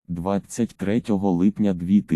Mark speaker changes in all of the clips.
Speaker 1: 23 липня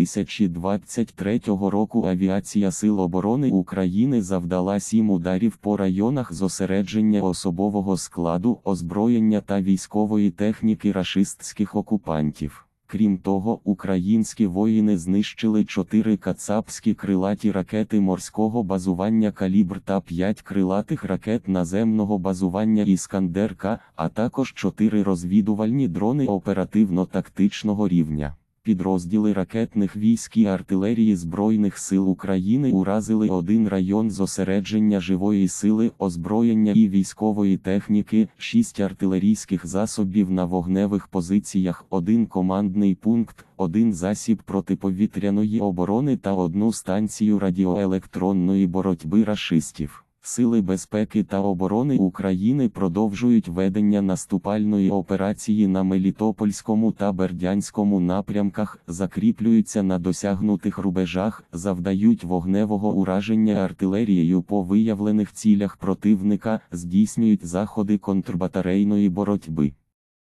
Speaker 1: 2023 року Авіація Сил оборони України завдала 7 ударів по районах зосередження особового складу, озброєння та військової техніки рашистських окупантів. Крім того, українські воїни знищили 4 кацапські крилаті ракети морського базування «Калібр» та 5 крилатих ракет наземного базування «Іскандер-К», а також 4 розвідувальні дрони оперативно-тактичного рівня. Підрозділи ракетних військ і артилерії Збройних сил України уразили 1 район зосередження живої сили, озброєння і військової техніки, 6 артилерійських засобів на вогневих позиціях, 1 командний пункт, 1 засіб протиповітряної оборони та 1 станцію радіоелектронної боротьби рашистів. Сили безпеки та оборони України продовжують ведення наступальної операції на Мелітопольському та Бердянському напрямках, закріплюються на досягнутих рубежах, завдають вогневого ураження артилерією по виявлених цілях противника, здійснюють заходи контрбатарейної боротьби.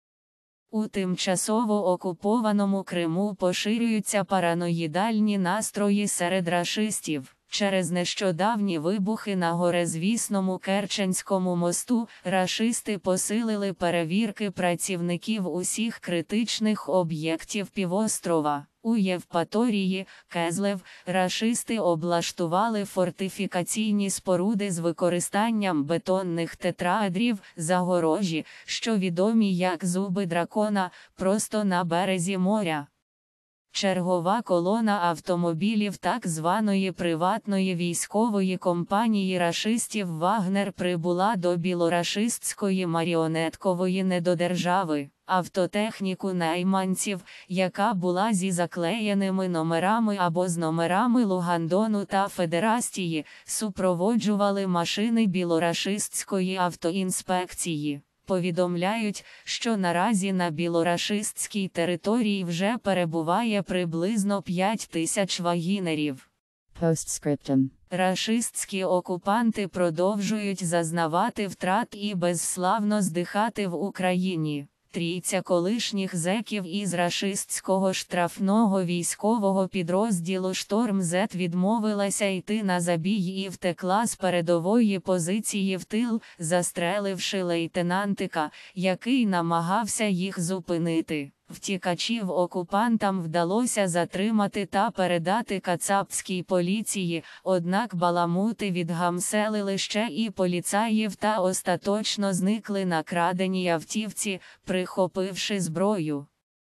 Speaker 2: У тимчасово окупованому Криму поширюються параноїдальні настрої серед рашистів. Через нещодавні вибухи на горизвісному Керченському мосту, рашисти посилили перевірки працівників усіх критичних об'єктів півострова. У Євпаторії, Кезлев, рашисти облаштували фортифікаційні споруди з використанням бетонних тетраедрів, загорожі, що відомі як зуби дракона, просто на березі моря. Чергова колона автомобілів так званої приватної військової компанії рашистів «Вагнер» прибула до білорашистської маріонеткової недодержави. Автотехніку найманців, яка була зі заклеєними номерами або з номерами Лугандону та Федерастії, супроводжували машини білорашистської автоінспекції. Повідомляють, що наразі на білорашистській території вже перебуває приблизно 5000 вагінерів.
Speaker 3: Постскриптум.
Speaker 2: Рашистські окупанти продовжують зазнавати втрат і безславно здихати в Україні. Трійця колишніх зеків із рашистського штрафного військового підрозділу «Шторм-Зет» відмовилася йти на забій і втекла з передової позиції в тил, застреливши лейтенантика, який намагався їх зупинити. Втікачів окупантам вдалося затримати та передати кацапській поліції, однак баламути відгамселили ще і поліцаїв та остаточно зникли на краденій автівці, прихопивши зброю.